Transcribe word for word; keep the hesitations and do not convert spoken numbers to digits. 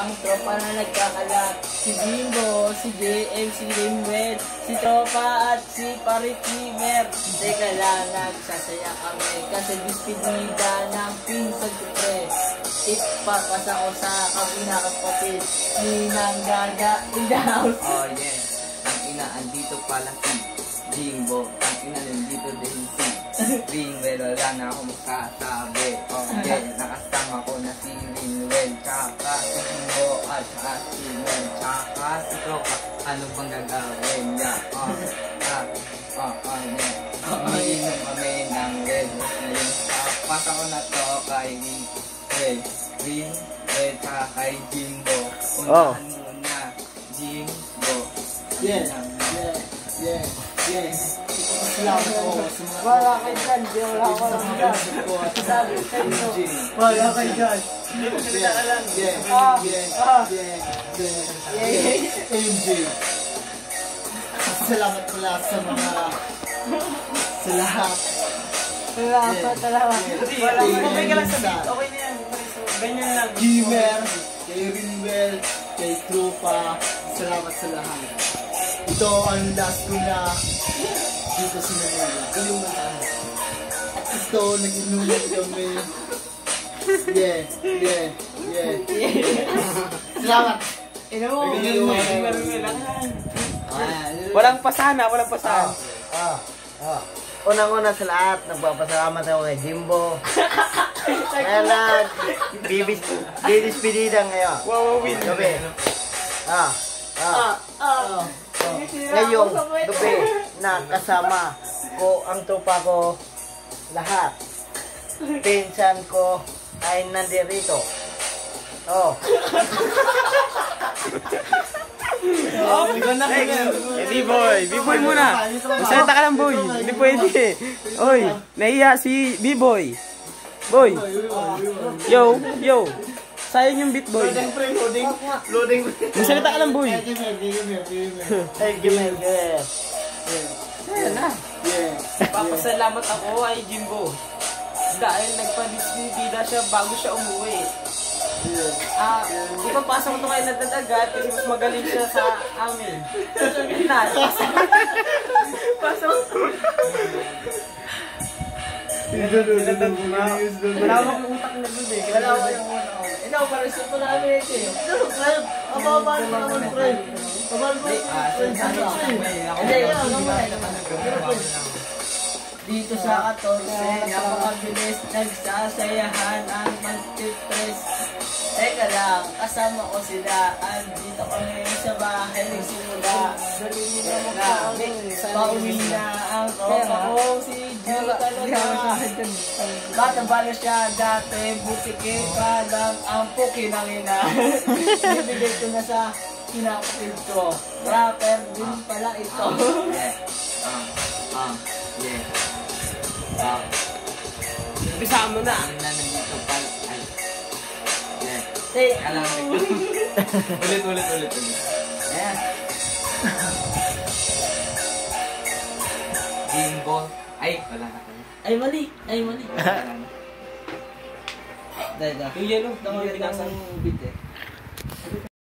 ang tropa na nagkakalat. Si Jimbo, si J M, si Limwell, si Tropa at si Parikimer. Teka lang, nagsasaya kami kasi despedida ng pinsan ko pre. Ipapas ako sa kabina kapatid, Ninang Gaga in the house. Oh yeah, ang ina, andito pala si Jimbo, ang ina, nandito din si Ringwell, wala na akong makasabi. Oh yeah, nakasama ko na si Ringwell, tsaka si Jimbo at tsaka si Mel, tsaka si Tropa. Ano bang gagawin niya? Oh, ah, oh, oh yeah. Umiinom kami ng red ngayon. Pasa ko na to kay Ringwell, Ringwell, tsaka kay Jimbo. Unahan muna, Jimbo. Yeah, yeah, yeah, yeah. Salamat po sa mga... Wala kayo dyan, di wala ko lang dyan. Sabi kayo. Wala kayo dyan. Yeah, Yeah, Ah, yeah, ah. yeah, yeah, Yeah. M J. Salamat pala sa mga... Sa lahat. Wala pa talaga. Wala pa, Okay ka lang sa beat. Okay na yan. Ganyan lang. Gamer, kay Rinwell, kay Tropa, salamat sa lahat. Ito ang last ko na dito sa Manila. Ito, nag-inuman kami. Yeah, yeah, yeah. Salamat! Ino mo. Walang pasana, walang pasana. Ah, ah. Unang-una sa lahat, nagpapasalamat ako kay Jimbo. Kaya nag bibispedida ngayon. Wow, win. Gabi. Ah, ah. Ah. Ngayong gabi na kasama ko ang tropa ko lahat. Pinsan ko ay nandirito. Oh. Oh, eh, B-boy, B-boy muna. Magsalita ka lang, boy. Hindi pwede. Oy, nahiya si B-boy. Boy. Yo, yo. Sayang yung beat, boy. Loading, pre, loading, loading. Magsalita ka lang, boy. Gamer, gamer, gamer. Hey, gamer, gamer. Ayan na. Yeah. Papasalamat ako kay Jimbo. Dahil nagpa-disbida siya bago siya umuwi. Ah, ipapasok ko kayo nagdadagat kasi mas magaling siya sa amin. Na, pasok. Wala akong utak na doon eh. Wala akong yung utak. Ikaw, parang supo na kami ito eh. Pero, pre, ababaan mo naman, pre. Ababaan mo naman, Hindi, yun, naman. Dito sa katorse, napakabilis, nagsasayahan ang magtipress. Teka lang, kasama ko sila, andito kami sa bahay, nagsimula. Pauwi na ang tropa ko, si Jill talaga. Bata-bala siya dati, butike pa lang ang pukinangina. Bibigay ko na sa kinakapid ko. Rapper din pala ito. Yeah. Ah, ah, yeah. Ah, Umpisa mo na. ang ina, nandito pala. Ay. Yeah. Hey, Alam mo. Ulit, ulit, ulit, ulit. ayan. Jimbo. Ay, wala na kayo. Ay, mali. Ay, mali. Wala na. Dahil, dahil. Yung yellow, Tama, yung binasa binasa. ng beat eh.